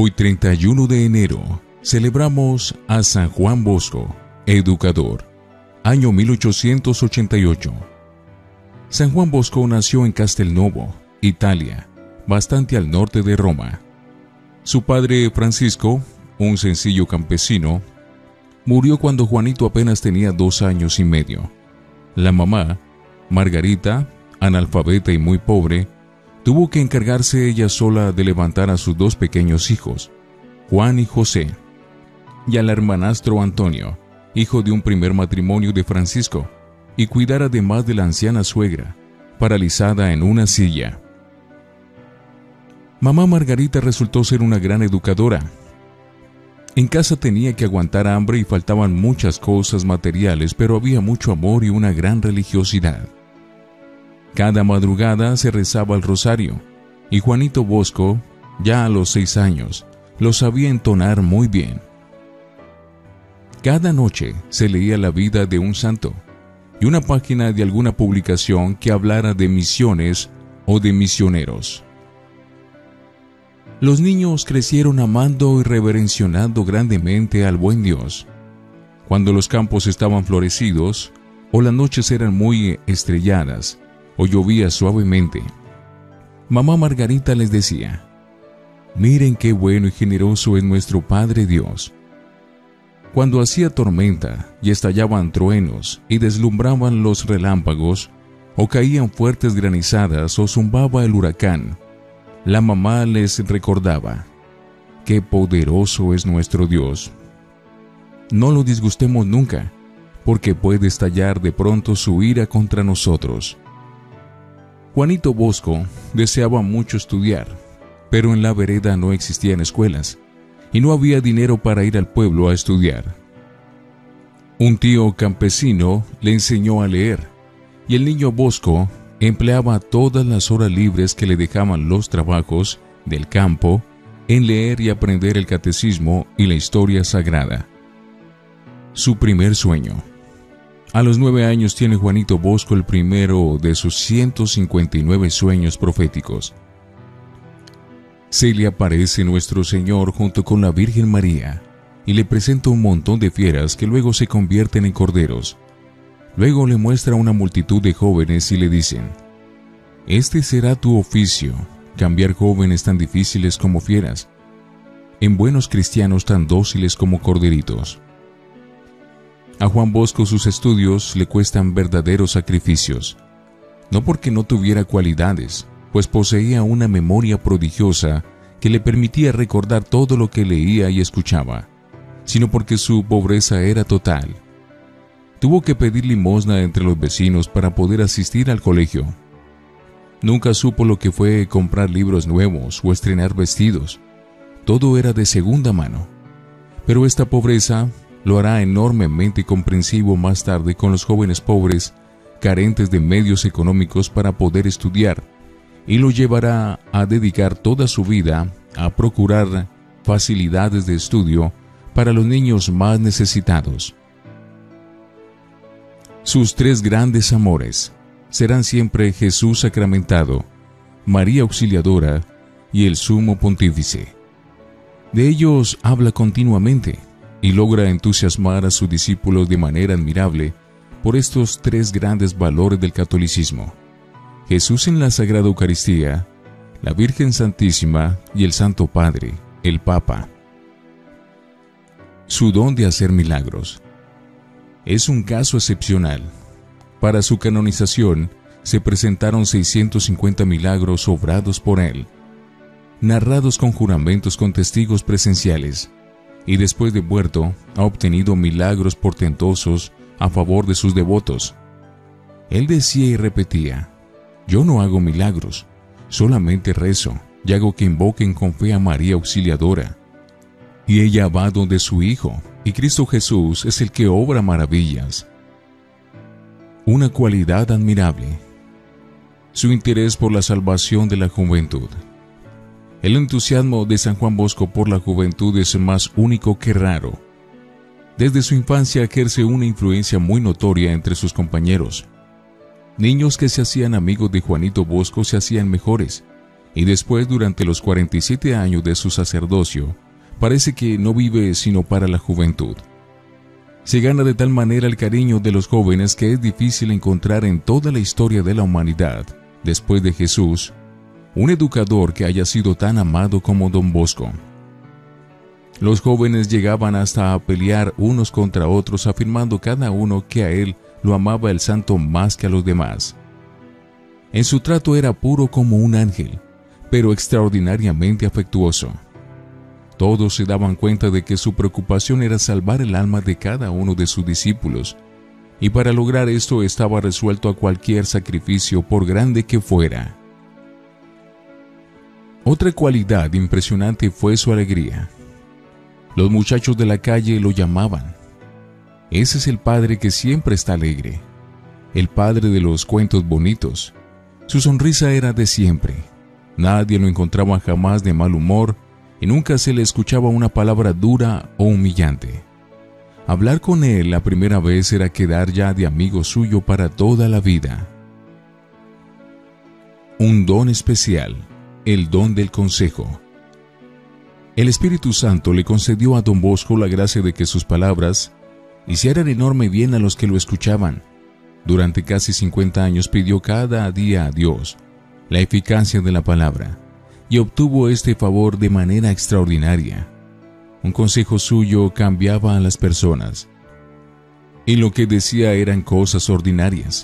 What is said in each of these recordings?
Hoy 31 de enero celebramos a San Juan Bosco, educador, año 1888. San Juan Bosco nació en Castelnuovo, Italia, bastante al norte de Roma. Su padre Francisco, un sencillo campesino, murió cuando Juanito apenas tenía 2 años y medio. La mamá, Margarita, analfabeta y muy pobre, tuvo que encargarse ella sola de levantar a sus 2 pequeños hijos, Juan y José, y al hermanastro Antonio, hijo de un primer matrimonio de Francisco, y cuidar además de la anciana suegra, paralizada en una silla. Mamá Margarita resultó ser una gran educadora. En casa tenía que aguantar hambre y faltaban muchas cosas materiales, pero había mucho amor y una gran religiosidad. Cada madrugada se rezaba el rosario, y Juanito Bosco, ya a los 6 años, lo sabía entonar muy bien. Cada noche se leía la vida de un santo, y una página de alguna publicación que hablara de misiones o de misioneros. Los niños crecieron amando y reverencionando grandemente al buen Dios. Cuando los campos estaban florecidos, o las noches eran muy estrelladas, o llovía suavemente, mamá Margarita les decía: «Miren qué bueno y generoso es nuestro Padre Dios». Cuando hacía tormenta y estallaban truenos y deslumbraban los relámpagos, o caían fuertes granizadas o zumbaba el huracán, la mamá les recordaba: «Qué poderoso es nuestro Dios. No lo disgustemos nunca, porque puede estallar de pronto su ira contra nosotros». Juanito Bosco deseaba mucho estudiar, pero en la vereda no existían escuelas, y no había dinero para ir al pueblo a estudiar. Un tío campesino le enseñó a leer, y el niño Bosco empleaba todas las horas libres que le dejaban los trabajos del campo en leer y aprender el catecismo y la historia sagrada. Su primer sueño. A los 9 años tiene Juanito Bosco el primero de sus 159 sueños proféticos. Se le aparece nuestro Señor junto con la Virgen María y le presenta un montón de fieras que luego se convierten en corderos. Luego le muestra una multitud de jóvenes y le dicen: «Este será tu oficio, cambiar jóvenes tan difíciles como fieras, en buenos cristianos tan dóciles como corderitos». A Juan Bosco sus estudios le cuestan verdaderos sacrificios, no porque no tuviera cualidades, pues poseía una memoria prodigiosa que le permitía recordar todo lo que leía y escuchaba, sino porque su pobreza era total. Tuvo que pedir limosna entre los vecinos para poder asistir al colegio. Nunca supo lo que fue comprar libros nuevos o estrenar vestidos. Todo era de segunda mano. Pero esta pobreza lo hará enormemente comprensivo más tarde con los jóvenes pobres, carentes de medios económicos para poder estudiar, y lo llevará a dedicar toda su vida a procurar facilidades de estudio para los niños más necesitados. Sus 3 grandes amores serán siempre Jesús sacramentado, María Auxiliadora y el Sumo Pontífice. De ellos habla continuamente y logra entusiasmar a sus discípulos de manera admirable por estos 3 grandes valores del catolicismo: Jesús en la Sagrada Eucaristía, la Virgen Santísima y el Santo Padre, el Papa. Su don de hacer milagros es un caso excepcional. Para su canonización se presentaron 650 milagros obrados por él, narrados con juramentos con testigos presenciales, y después de muerto ha obtenido milagros portentosos a favor de sus devotos. Él decía y repetía: «Yo no hago milagros, solamente rezo y hago que invoquen con fe a María Auxiliadora. Y ella va donde su Hijo, y Cristo Jesús es el que obra maravillas». Una cualidad admirable: su interés por la salvación de la juventud. El entusiasmo de San Juan Bosco por la juventud es más único que raro. Desde su infancia ejerce una influencia muy notoria entre sus compañeros. Niños que se hacían amigos de Juanito Bosco se hacían mejores, y después, durante los 47 años de su sacerdocio, parece que no vive sino para la juventud. Se gana de tal manera el cariño de los jóvenes que es difícil encontrar en toda la historia de la humanidad, después de Jesús, un educador que haya sido tan amado como Don Bosco. Los jóvenes llegaban hasta a pelear unos contra otros, afirmando cada uno que a él lo amaba el santo más que a los demás. En su trato era puro como un ángel, pero extraordinariamente afectuoso. Todos se daban cuenta de que su preocupación era salvar el alma de cada uno de sus discípulos, y para lograr esto estaba resuelto a cualquier sacrificio, por grande que fuera. Otra cualidad impresionante fue su alegría. Los muchachos de la calle lo llamaban: ese es el padre que siempre está alegre, el padre de los cuentos bonitos. Su sonrisa era de siempre. Nadie lo encontraba jamás de mal humor y nunca se le escuchaba una palabra dura o humillante. Hablar con él la primera vez era quedar ya de amigo suyo para toda la vida. Un don especial, el don del consejo. El Espíritu Santo le concedió a Don Bosco la gracia de que sus palabras hicieran enorme bien a los que lo escuchaban. Durante casi 50 años pidió cada día a Dios la eficacia de la palabra, y obtuvo este favor de manera extraordinaria. Un consejo suyo cambiaba a las personas, y lo que decía eran cosas ordinarias.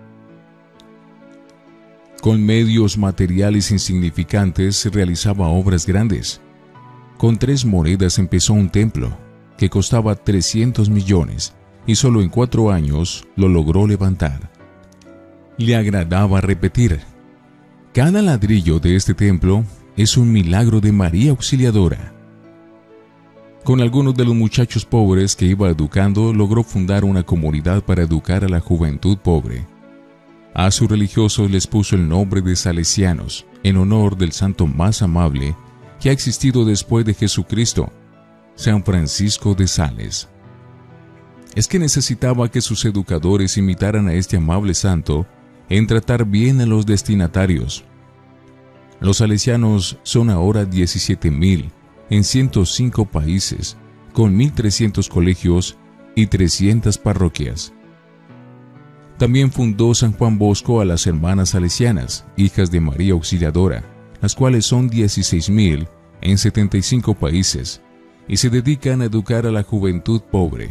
Con medios materiales insignificantes realizaba obras grandes. Con 3 monedas empezó un templo que costaba 300 millones y solo en 4 años lo logró levantar. Le agradaba repetir: cada ladrillo de este templo es un milagro de María Auxiliadora. Con algunos de los muchachos pobres que iba educando, logró fundar una comunidad para educar a la juventud pobre. A sus religiosos les puso el nombre de Salesianos, en honor del santo más amable que ha existido después de Jesucristo, San Francisco de Sales. Es que necesitaba que sus educadores imitaran a este amable santo en tratar bien a los destinatarios. Los salesianos son ahora 17,000 en 105 países, con 1,300 colegios y 300 parroquias. También fundó San Juan Bosco a las Hermanas Salesianas, hijas de María Auxiliadora, las cuales son 16,000 en 75 países, y se dedican a educar a la juventud pobre.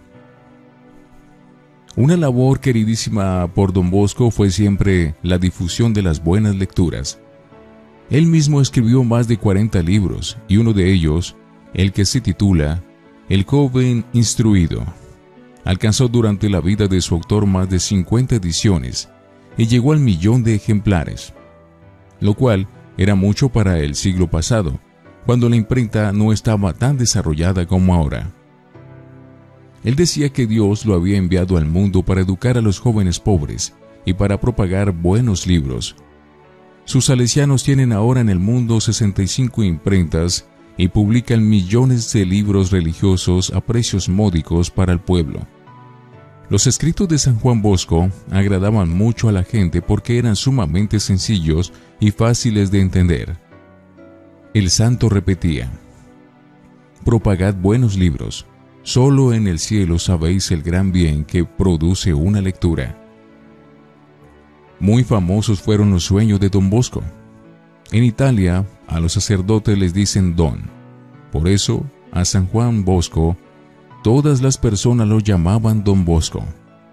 Una labor queridísima por Don Bosco fue siempre la difusión de las buenas lecturas. Él mismo escribió más de 40 libros, y uno de ellos, el que se titula El joven instruido, alcanzó durante la vida de su autor más de 50 ediciones y llegó al 1,000,000 de ejemplares, lo cual era mucho para el siglo pasado, cuando la imprenta no estaba tan desarrollada como ahora. Él decía que Dios lo había enviado al mundo para educar a los jóvenes pobres y para propagar buenos libros. Sus salesianos tienen ahora en el mundo 65 imprentas y publican millones de libros religiosos a precios módicos para el pueblo. Los escritos de San Juan Bosco agradaban mucho a la gente porque eran sumamente sencillos y fáciles de entender. El santo repetía: propagad buenos libros, solo en el cielo sabéis el gran bien que produce una lectura. Muy famosos fueron los sueños de Don Bosco. En Italia, a los sacerdotes les dicen Don. Por eso, a San Juan Bosco, todas las personas lo llamaban Don Bosco.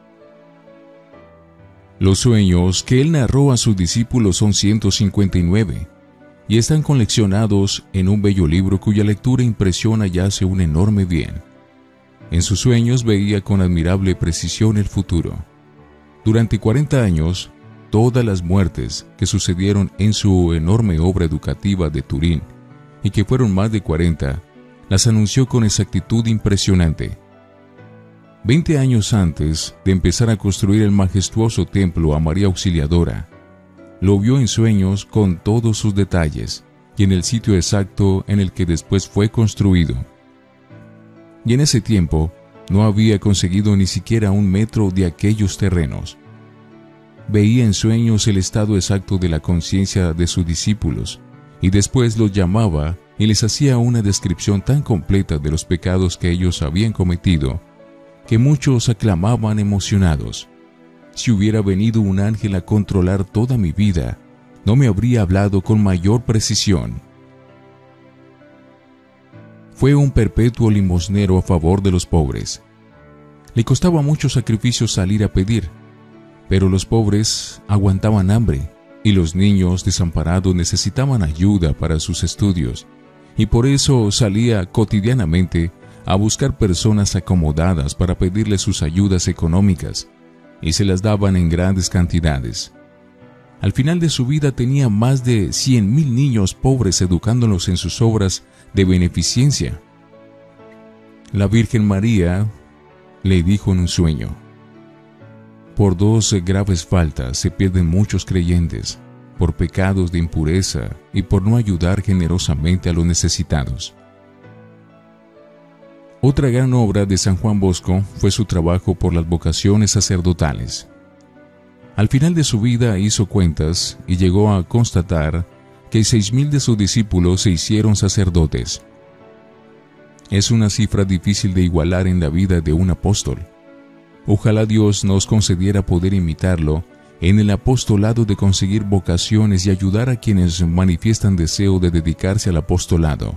Los sueños que él narró a sus discípulos son 159 y están coleccionados en un bello libro cuya lectura impresiona y hace un enorme bien. En sus sueños veía con admirable precisión el futuro. Durante 40 años, todas las muertes que sucedieron en su enorme obra educativa de Turín, y que fueron más de 40, las anunció con exactitud impresionante. 20 años antes de empezar a construir el majestuoso templo a María Auxiliadora, lo vio en sueños con todos sus detalles y en el sitio exacto en el que después fue construido. Y en ese tiempo no había conseguido ni siquiera 1 metro de aquellos terrenos. veía en sueños el estado exacto de la conciencia de sus discípulos, y después los llamaba y les hacía una descripción tan completa de los pecados que ellos habían cometido, que muchos aclamaban emocionados: si hubiera venido un ángel a controlar toda mi vida, no me habría hablado con mayor precisión. Fue un perpetuo limosnero a favor de los pobres. Le costaba mucho sacrificio salir a pedir, pero los pobres aguantaban hambre y los niños desamparados necesitaban ayuda para sus estudios, y por eso salía cotidianamente a buscar personas acomodadas para pedirles sus ayudas económicas, y se las daban en grandes cantidades. Al final de su vida tenía más de 100,000 niños pobres educándolos en sus obras de beneficencia. La Virgen María le dijo en un sueño: por 2 graves faltas se pierden muchos creyentes, por pecados de impureza y por no ayudar generosamente a los necesitados. Otra gran obra de San Juan Bosco fue su trabajo por las vocaciones sacerdotales. Al final de su vida hizo cuentas y llegó a constatar que 6,000 de sus discípulos se hicieron sacerdotes. Es una cifra difícil de igualar en la vida de un apóstol. Ojalá Dios nos concediera poder imitarlo en el apostolado de conseguir vocaciones y ayudar a quienes manifiestan deseo de dedicarse al apostolado.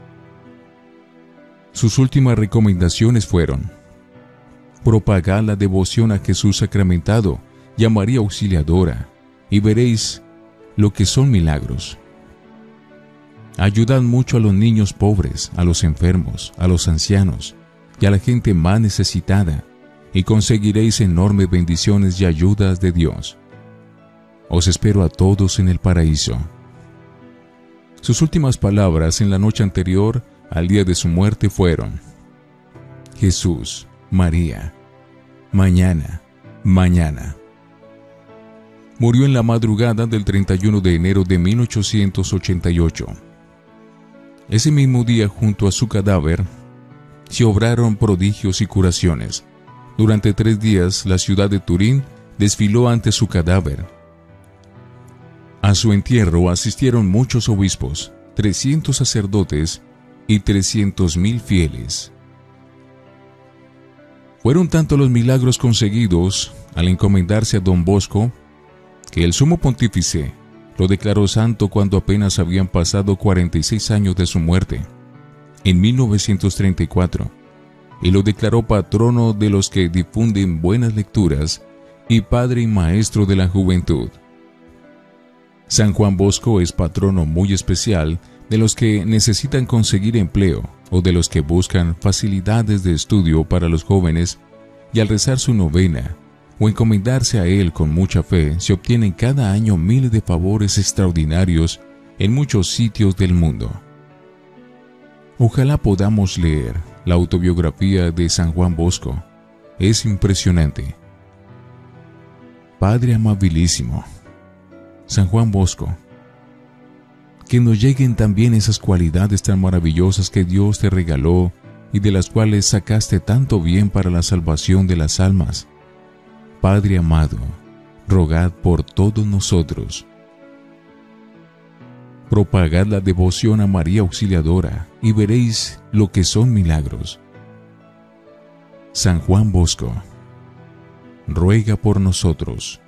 Sus últimas recomendaciones fueron: propagad la devoción a Jesús sacramentado y a María Auxiliadora, y veréis lo que son milagros. Ayudad mucho a los niños pobres, a los enfermos, a los ancianos y a la gente más necesitada, y conseguiréis enormes bendiciones y ayudas de Dios. Os espero a todos en el paraíso. Sus últimas palabras en la noche anterior al día de su muerte fueron: Jesús, María, mañana, mañana. Murió en la madrugada del 31 de enero de 1888. Ese mismo día, junto a su cadáver, se obraron prodigios y curaciones. Durante 3 días, la ciudad de Turín desfiló ante su cadáver. A su entierro asistieron muchos obispos, 300 sacerdotes y 300,000 fieles. Fueron tantos los milagros conseguidos al encomendarse a Don Bosco, que el sumo pontífice lo declaró santo cuando apenas habían pasado 46 años de su muerte, en 1934, y lo declaró patrono de los que difunden buenas lecturas y padre y maestro de la juventud. San Juan Bosco es patrono muy especial de los que necesitan conseguir empleo o de los que buscan facilidades de estudio para los jóvenes, y al rezar su novena o encomendarse a él con mucha fe, se obtienen cada año miles de favores extraordinarios en muchos sitios del mundo. Ojalá podamos leer la autobiografía de San Juan Bosco. Es impresionante. Padre amabilísimo, San Juan Bosco, que nos lleguen también esas cualidades tan maravillosas que Dios te regaló y de las cuales sacaste tanto bien para la salvación de las almas. Padre amado, rogad por todos nosotros. Propagad la devoción a María Auxiliadora y veréis lo que son milagros. San Juan Bosco, ruega por nosotros.